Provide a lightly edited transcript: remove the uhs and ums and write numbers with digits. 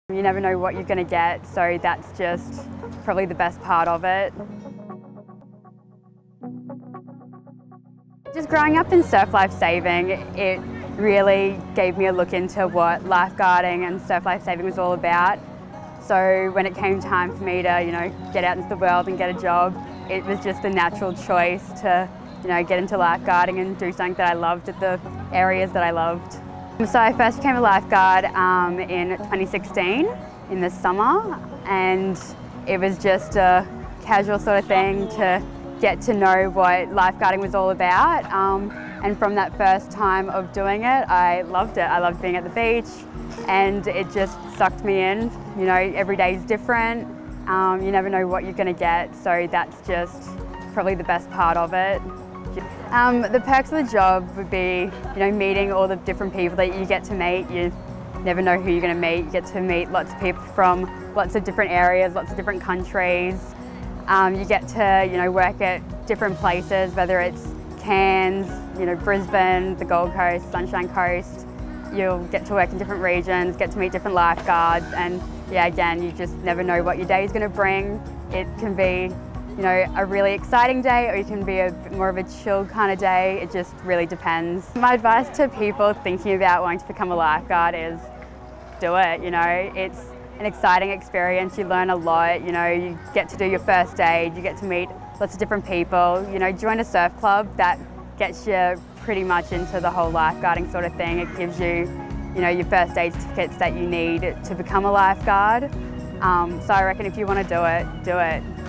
You never know what you're going to get, so that's just probably the best part of it. Just growing up in surf life saving, it really gave me a look into what lifeguarding and surf life saving was all about. So when it came time for me to, get out into the world and get a job, it was just a natural choice to, get into lifeguarding and do something that I loved at the areas that I loved. So I first became a lifeguard in 2016 in the summer, and it was just a casual sort of thing to get to know what lifeguarding was all about. And from that first time of doing it, I loved it. I loved being at the beach, and it just sucked me in. Every day is different. You never know what you're going to get, so that's just probably the best part of it. The perks of the job would be, meeting all the different people that you get to meet. You never know who you're going to meet. You get to meet lots of people from lots of different areas, lots of different countries. You get to, work at different places, whether it's Cairns, Brisbane, the Gold Coast, Sunshine Coast. You'll get to work in different regions, get to meet different lifeguards, and yeah, again, you just never know what your day is going to bring. It can be, a really exciting day, or it can be a bit more of a chill kind of day. It just really depends. My advice to people thinking about wanting to become a lifeguard is do it. It's an exciting experience. You learn a lot. You get to do your first aid. You get to meet lots of different people. Join a surf club. That gets you pretty much into the whole lifeguarding sort of thing. It gives you, your first aid certificates that you need to become a lifeguard. So I reckon if you want to do it, do it.